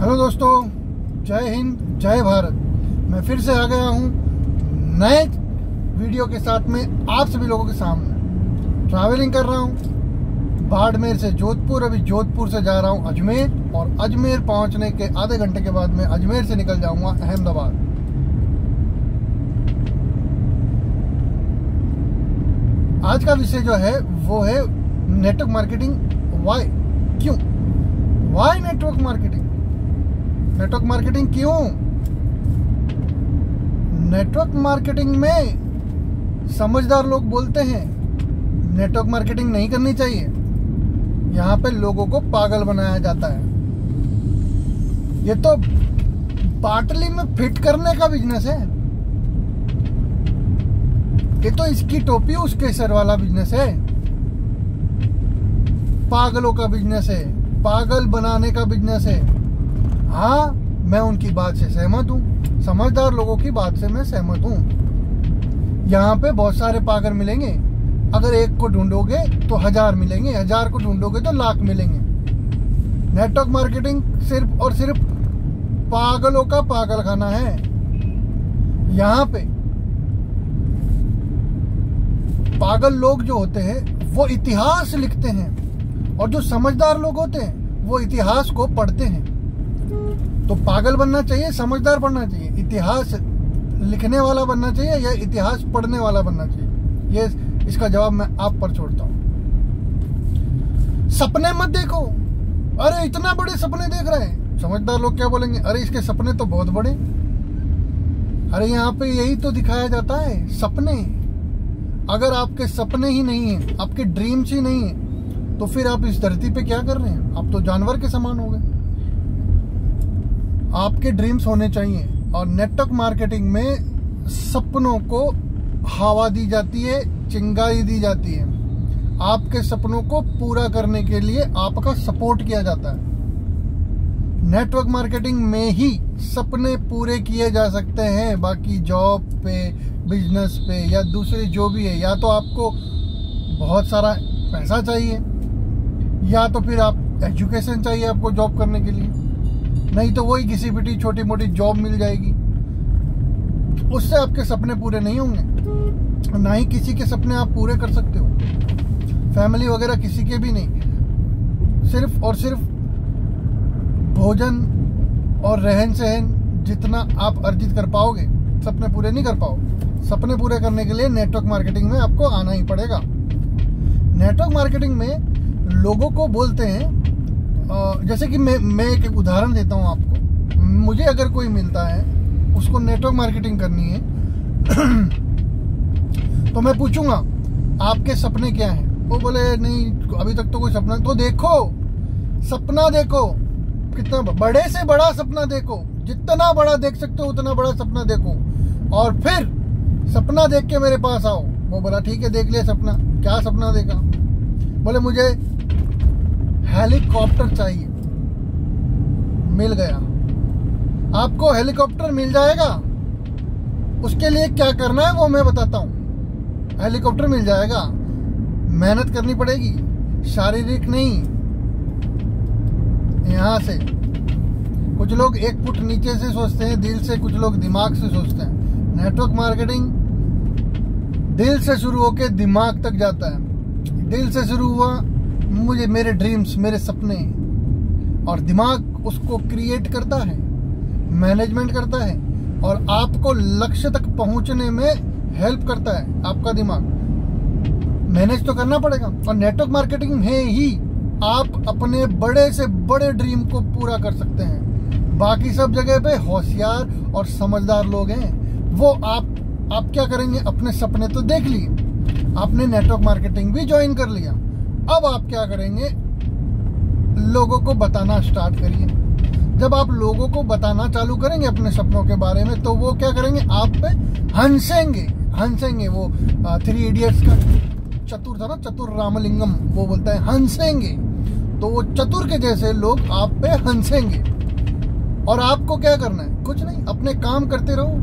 Hello दोस्तों, जय हिंद जय भारत। मैं फिर से आ गया हूँ नए वीडियो के साथ में आप सभी लोगों के सामने। ट्रैवलिंग कर रहा हूँ बाड़मेर से जोधपुर। अभी जोधपुर से जा रहा हूँ अजमेर, और अजमेर पहुँचने के आधे घंटे के बाद मैं अजमेर से निकल जाऊँगा अहमदाबाद। आज का विषय जो है वो है नेटवर्क मार्केटिंग। वाई, क्यों, why network marketing? Network marketing क्यों? नेटवर्क मार्केटिंग में समझदार लोग बोलते हैं नेटवर्क मार्केटिंग नहीं करनी चाहिए। यहाँ पे लोगों को पागल बनाया जाता है। ये तो बाटली में फिट करने का बिजनेस है। ये तो इसकी टोपी उसके सर वाला बिजनेस है। पागलों का बिजनेस है, पागल बनाने का बिजनेस है। हाँ, मैं उनकी बात से सहमत हूँ, समझदार लोगों की बात से मैं सहमत हूँ। यहाँ पे बहुत सारे पागल मिलेंगे। अगर एक को ढूंढोगे तो 1000 मिलेंगे, 1000 को ढूंढोगे तो लाख मिलेंगे। नेटवर्क मार्केटिंग सिर्फ और सिर्फ पागलों का पागल खाना है। यहाँ पे पागल लोग जो होते हैं वो इतिहास लिखते हैं, और जो समझदार लोग होते हैं वो इतिहास को पढ़ते हैं। तो पागल बनना चाहिए, समझदार बनना चाहिए, इतिहास लिखने वाला बनना चाहिए या इतिहास पढ़ने वाला बनना चाहिए? ये इसका जवाब मैं आप पर छोड़ता हूं। सपने मत देखो। अरे इतना बड़े सपने देख रहे हैं, समझदार लोग क्या बोलेंगे? अरे इसके सपने तो बहुत बड़े। अरे यहाँ पे यही तो दिखाया जाता है, सपने। अगर आपके सपने ही नहीं है, आपके ड्रीम्स ही नहीं है, तो फिर आप इस धरती पे क्या कर रहे हैं? आप तो जानवर के समान हो गए। आपके ड्रीम्स होने चाहिए। और नेटवर्क मार्केटिंग में सपनों को हवा दी जाती है, चिंगारी दी जाती है। आपके सपनों को पूरा करने के लिए आपका सपोर्ट किया जाता है। नेटवर्क मार्केटिंग में ही सपने पूरे किए जा सकते हैं। बाकी जॉब पे, बिजनेस पे या दूसरी जो भी है, या तो आपको बहुत सारा पैसा चाहिए, या तो फिर आप एजुकेशन चाहिए आपको जॉब करने के लिए। नहीं तो वही घिसी पिटी छोटी मोटी जॉब मिल जाएगी, उससे आपके सपने पूरे नहीं होंगे। ना ही किसी के सपने आप पूरे कर सकते हो, फैमिली वगैरह किसी के भी नहीं। सिर्फ और सिर्फ भोजन और रहन सहन जितना आप अर्जित कर पाओगे, सपने पूरे नहीं कर पाओगे। सपने पूरे करने के लिए नेटवर्क मार्केटिंग में आपको आना ही पड़ेगा। नेटवर्क मार्केटिंग में लोगों को बोलते हैं, जैसे कि मैं एक उदाहरण देता हूं आपको। मुझे अगर कोई मिलता है, उसको नेटवर्क मार्केटिंग करनी है, तो मैं पूछूंगा आपके सपने क्या हैं? वो बोले नहीं अभी तक तो कोई सपना। तो देखो, सपना देखो, कितना बड़े से बड़ा सपना देखो, जितना बड़ा देख सकते हो उतना बड़ा सपना देखो, और फिर सपना देख के मेरे पास आओ। वो बोला ठीक है, देख लिया सपना। क्या सपना देखा? बोले मुझे हेलीकॉप्टर चाहिए। मिल गया। आपको हेलीकॉप्टर मिल जाएगा। उसके लिए क्या करना है वो मैं बताता हूं। हेलीकॉप्टर मिल जाएगा, मेहनत करनी पड़ेगी, शारीरिक नहीं। यहां से कुछ लोग 1 फुट नीचे से सोचते हैं, दिल से, कुछ लोग दिमाग से सोचते हैं। नेटवर्क मार्केटिंग दिल से शुरू होकर दिमाग तक जाता है। दिल से शुरू हुआ, मुझे मेरे ड्रीम्स, मेरे सपने, और दिमाग उसको क्रिएट करता है, मैनेजमेंट करता है, और आपको लक्ष्य तक पहुंचने में हेल्प करता है। आपका दिमाग मैनेज तो करना पड़ेगा। और नेटवर्क मार्केटिंग में ही आप अपने बड़े से बड़े ड्रीम को पूरा कर सकते हैं। बाकी सब जगह पे होशियार और समझदार लोग हैं। वो आप क्या करेंगे? अपने सपने तो देख लिए, आपने नेटवर्क मार्केटिंग भी ज्वाइन कर लिया। अब आप क्या करेंगे? लोगों को बताना स्टार्ट करिए। जब आप लोगों को बताना चालू करेंगे अपने सपनों के बारे में, तो वो क्या करेंगे? आप पे हंसेंगे। वो 3 इडियट्स का चतुर था ना, चतुर रामलिंगम, वो बोलता है हंसेंगे। तो वो चतुर के जैसे लोग आप पे हंसेंगे। और आपको क्या करना है? कुछ नहीं, अपने काम करते रहो।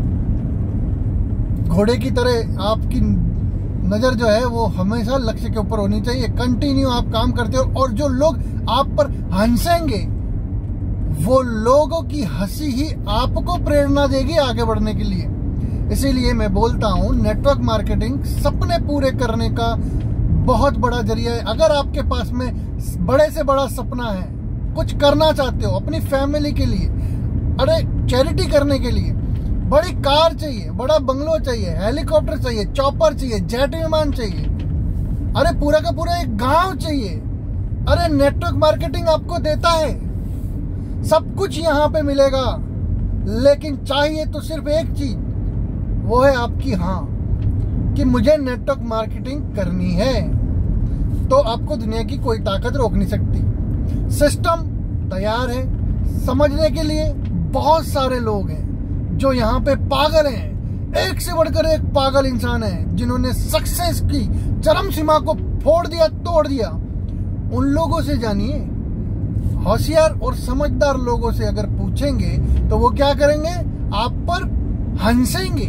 घोड़े की तरह आपकी नजर जो है वो हमेशा लक्ष्य के ऊपर होनी चाहिए। कंटिन्यू आप काम करते हो, और जो लोग आप पर हंसेंगे वो लोगों की हंसी ही आपको प्रेरणा देगी आगे बढ़ने के लिए। इसीलिए मैं बोलता हूँ नेटवर्क मार्केटिंग सपने पूरे करने का बहुत बड़ा जरिया है। अगर आपके पास में बड़े से बड़ा सपना है, कुछ करना चाहते हो अपनी फैमिली के लिए, अरे चैरिटी करने के लिए, बड़ी कार चाहिए, बड़ा बंगलो चाहिए, हेलीकॉप्टर चाहिए, चॉपर चाहिए, जेट विमान चाहिए, अरे पूरा का पूरा एक गांव चाहिए, अरे नेटवर्क मार्केटिंग आपको देता है। सब कुछ यहाँ पे मिलेगा, लेकिन चाहिए तो सिर्फ एक चीज, वो है आपकी हाँ, कि मुझे नेटवर्क मार्केटिंग करनी है। तो आपको दुनिया की कोई ताकत रोक नहीं सकती। सिस्टम तैयार है, समझने के लिए बहुत सारे लोग हैं जो यहाँ पे पागल हैं, एक से बढ़कर एक पागल इंसान है जिन्होंने सक्सेस की चरम सीमा को फोड़ दिया, तोड़ दिया। उन लोगों से जानिए, होशियार और समझदार लोगों से अगर पूछेंगे तो वो क्या करेंगे, आप पर हंसेंगे।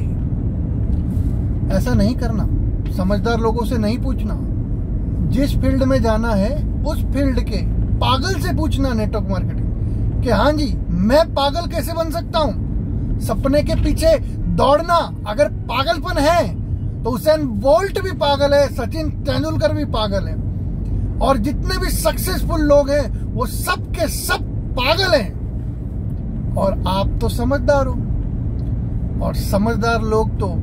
ऐसा नहीं करना, समझदार लोगों से नहीं पूछना। जिस फील्ड में जाना है उस फील्ड के पागल से पूछना नेटवर्क मार्केटिंग कि हाँ जी मैं पागल कैसे बन सकता हूँ। सपने के पीछे दौड़ना अगर पागलपन है तो उसेन बोल्ट भी पागल है, सचिन तेंदुलकर भी पागल है, और जितने भी सक्सेसफुल लोग हैं वो सब के सब पागल हैं। और आप तो समझदार हो, और समझदार लोग तो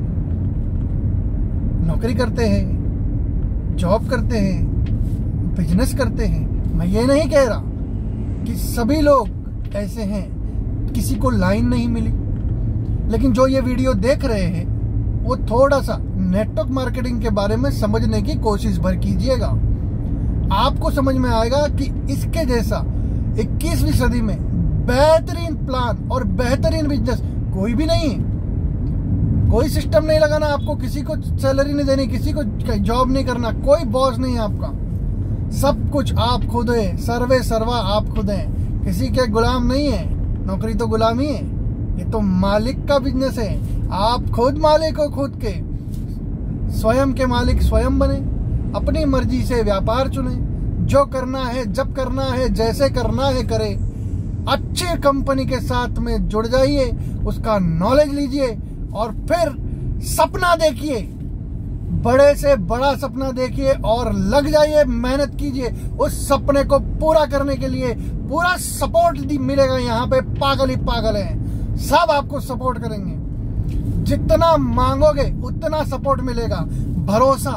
नौकरी करते हैं, जॉब करते हैं, बिजनेस करते हैं। मैं ये नहीं कह रहा कि सभी लोग ऐसे हैं, किसी को लाइन नहीं मिली, लेकिन जो ये वीडियो देख रहे हैं वो थोड़ा सा नेटवर्क मार्केटिंग के बारे में समझने की कोशिश भर कीजिएगा। आपको समझ में आएगा कि इसके जैसा 21वीं सदी में बेहतरीन प्लान और बेहतरीन बिजनेस कोई भी नहीं है। कोई सिस्टम नहीं लगाना आपको, किसी को सैलरी नहीं देनी, किसी को जॉब नहीं करना, कोई बॉस नहीं है आपका। सब कुछ आप खुद है, सर्वे सर्वा आप खुद हैं, किसी के गुलाम नहीं है। नौकरी तो गुलामी है, ये तो मालिक का बिजनेस है। आप खुद मालिक हो, खुद के स्वयं के मालिक स्वयं बने, अपनी मर्जी से व्यापार चुने, जो करना है, जब करना है, जैसे करना है करे। अच्छे कंपनी के साथ में जुड़ जाइए, उसका नॉलेज लीजिए और फिर सपना देखिए, बड़े से बड़ा सपना देखिए और लग जाइए, मेहनत कीजिए। उस सपने को पूरा करने के लिए पूरा सपोर्ट मिलेगा। यहाँ पे पागल ही पागल हैं, सब आपको सपोर्ट करेंगे। जितना मांगोगे उतना सपोर्ट मिलेगा। भरोसा,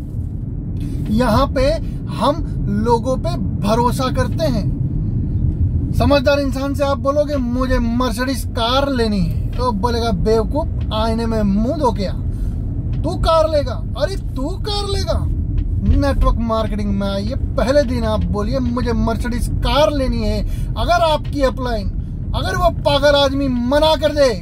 यहाँ पे हम लोगों पे भरोसा करते हैं। समझदार इंसान से आप बोलोगे मुझे मर्सिडीज कार लेनी है, तो बोलेगा बेवकूफ, आईने में मुंह धो के आ, तू कार लेगा। अरे तू कार लेगा? नेटवर्क मार्केटिंग में आइए, पहले दिन आप बोलिए मुझे मर्सिडीज कार लेनी है। अगर आपकी अपलाइन, अगर वो पागल आदमी मना कर दे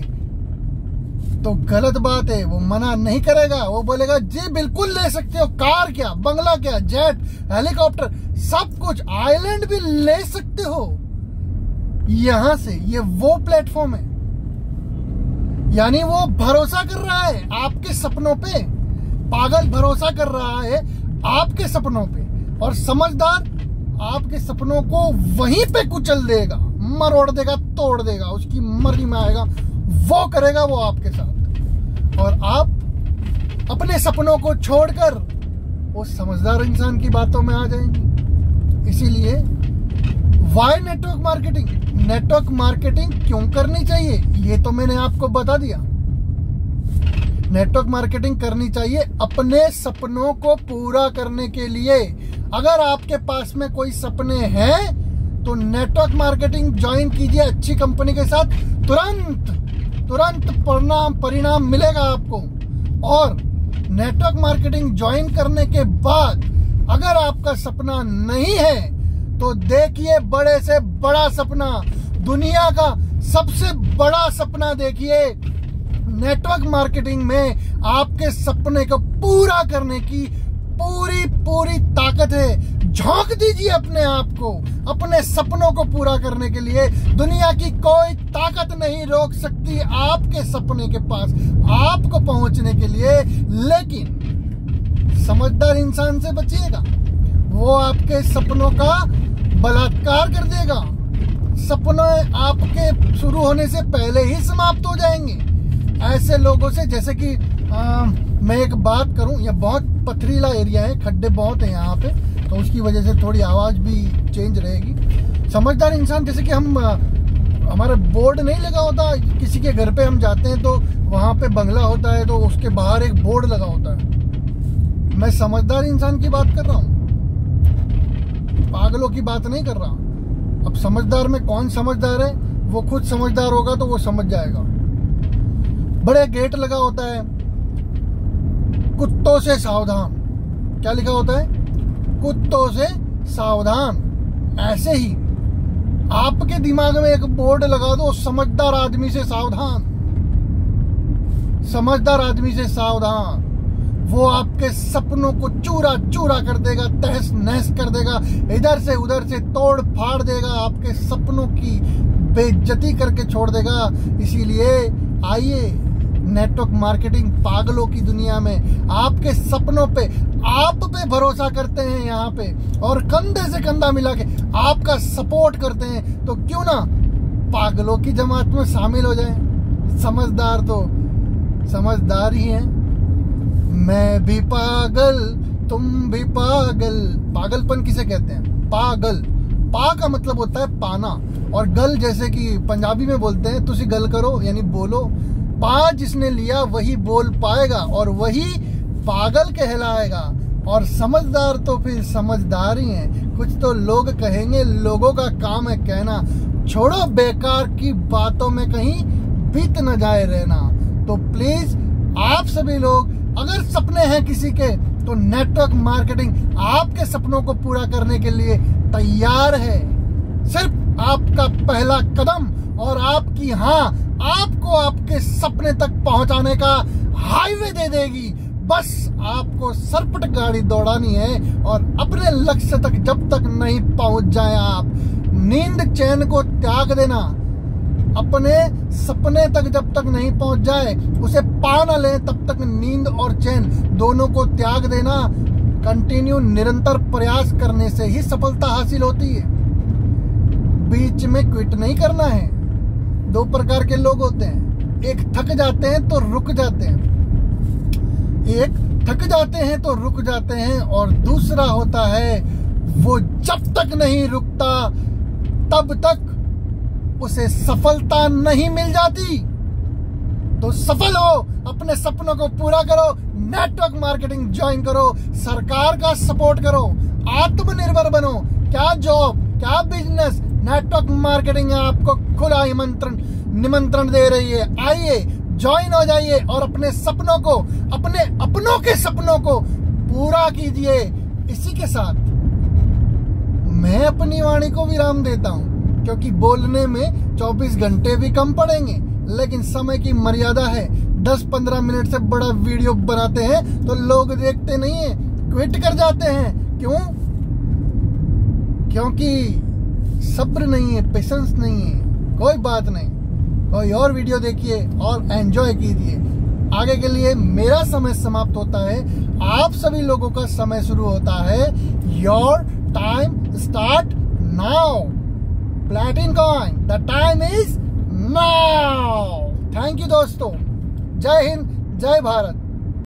तो गलत बात है, वो मना नहीं करेगा। वो बोलेगा जी बिल्कुल ले सकते हो, कार क्या, बंगला क्या, जेट, हेलीकॉप्टर, सब कुछ, आइलैंड भी ले सकते हो। यहां से ये वो प्लेटफॉर्म है, यानी वो भरोसा कर रहा है आपके सपनों पे। पागल भरोसा कर रहा है आपके सपनों पे, और समझदार आपके सपनों को वहीं पे कुचल देगा, मरोड़ देगा, तोड़ देगा, उसकी मर्जी में आएगा वो करेगा वो आपके साथ। और आप अपने सपनों को छोड़कर वो समझदार इंसान की बातों में आ जाएंगे। इसीलिए why network marketing, network marketing क्यों करनी चाहिए ये तो मैंने आपको बता दिया। नेटवर्क मार्केटिंग करनी चाहिए अपने सपनों को पूरा करने के लिए। अगर आपके पास में कोई सपने हैं तो नेटवर्क मार्केटिंग ज्वाइन कीजिए अच्छी कंपनी के साथ, तुरंत परिणाम मिलेगा आपको। और नेटवर्क मार्केटिंग ज्वाइन करने के बाद अगर आपका सपना नहीं है तो देखिए बड़े से बड़ा सपना, दुनिया का सबसे बड़ा सपना देखिए। नेटवर्क मार्केटिंग में आपके सपने को पूरा करने की पूरी ताकत है। झोंक दीजिए अपने आप को, अपने सपनों को पूरा करने के लिए। दुनिया की कोई ताकत नहीं रोक सकती आपके सपने के पास आपको पहुंचने के लिए। लेकिन समझदार इंसान से बचिएगा, वो आपके सपनों का बलात्कार कर देगा। सपने आपके शुरू होने से पहले ही समाप्त हो जाएंगे। ऐसे लोगों से, जैसे कि मैं एक बात करूं, यह बहुत पथरीला एरिया है, खड्डे बहुत हैं यहाँ पे, तो उसकी वजह से थोड़ी आवाज़ भी चेंज रहेगी। समझदार इंसान, जैसे कि हमारा बोर्ड नहीं लगा होता, किसी के घर पे हम जाते हैं तो वहाँ पे बंगला होता है तो उसके बाहर एक बोर्ड लगा होता है। मैं समझदार इंसान की बात कर रहा हूँ, पागलों की बात नहीं कर रहा। अब समझदार में कौन समझदार है, वो खुद समझदार होगा तो वो समझ जाएगा। बड़े गेट लगा होता है, कुत्तों से सावधान। क्या लिखा होता है? कुत्तों से सावधान। ऐसे ही आपके दिमाग में एक बोर्ड लगा दो, समझदार आदमी से सावधान, समझदार आदमी से सावधान। वो आपके सपनों को चूरा चूरा कर देगा, तहस नहस कर देगा, इधर से उधर से तोड़ फाड़ देगा, आपके सपनों की बेइज्जती करके छोड़ देगा। इसीलिए आइए, नेटवर्क मार्केटिंग पागलों की दुनिया में आपके सपनों पे, आप पे भरोसा करते हैं यहाँ पे, और कंधे से कंधा मिला के आपका सपोर्ट करते हैं। तो क्यों ना पागलों की जमात में शामिल हो जाएं। समझदार तो समझदार ही हैं। मैं भी पागल, तुम भी पागल। पागलपन किसे कहते हैं? पागल। पा का मतलब होता है पाना, और गल जैसे कि पंजाबी में बोलते हैं, तुसी गल करो यानी बोलो। पा जिसने लिया वही बोल पाएगा और वही पागल कहलाएगा। और समझदार तो फिर समझदार ही हैं। कुछ तो लोग कहेंगे, लोगों का काम है कहना। छोड़ो बेकार की बातों में कहीं बीत न जाए रहना। तो प्लीज आप सभी लोग, अगर सपने हैं किसी के, तो नेटवर्क मार्केटिंग आपके सपनों को पूरा करने के लिए तैयार है। सिर्फ आपका पहला कदम और आपकी हाँ आपको आपके सपने तक पहुंचाने का हाईवे दे देगी। बस आपको सरपट गाड़ी दौड़ानी है और अपने लक्ष्य तक जब तक नहीं पहुंच जाए आप, नींद चैन को त्याग देना। अपने सपने तक जब तक नहीं पहुंच जाए, उसे पा न ले, तब तक नींद और चैन दोनों को त्याग देना। कंटिन्यू निरंतर प्रयास करने से ही सफलता हासिल होती है। बीच में क्विट नहीं करना है। दो प्रकार के लोग होते हैं, एक थक जाते हैं तो रुक जाते हैं, एक थक जाते हैं तो रुक जाते हैं, और दूसरा होता है वो जब तक नहीं रुकता तब तक उसे सफलता नहीं मिल जाती। तो सफल हो, अपने सपनों को पूरा करो, नेटवर्क मार्केटिंग ज्वाइन करो, सरकार का सपोर्ट करो, आत्मनिर्भर बनो। क्या जॉब, क्या बिजनेस, नेटवर्क मार्केटिंग आपको खुला निमंत्रण दे रही है। आइए, ज्वाइन हो जाइए और अपने सपनों को, अपने अपनों के सपनों को पूरा कीजिए। इसी के साथ मैं अपनी वाणी को विराम देता हूं, क्योंकि बोलने में 24 घंटे भी कम पड़ेंगे, लेकिन समय की मर्यादा है। 10-15 मिनट से बड़ा वीडियो बनाते हैं तो लोग देखते नहीं है, क्विट कर जाते हैं। क्यों? क्योंकि सब्र नहीं है, पेशेंस नहीं है। कोई बात नहीं, कोई और वीडियो देखिए और एंजॉय कीजिए। आगे के लिए मेरा समय समाप्त होता है, आप सभी लोगों का समय शुरू होता है। Your time start now. Platin coin, the time is now. Thank you दोस्तों। जय हिंद, जय भारत।